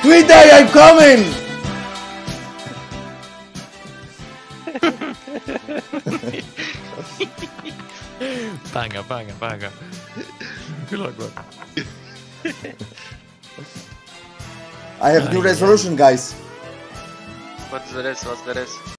Wbijaj, I'm coming! Banga, banga, banga. Good luck, bro. I have new resolution, guys. What's the rest?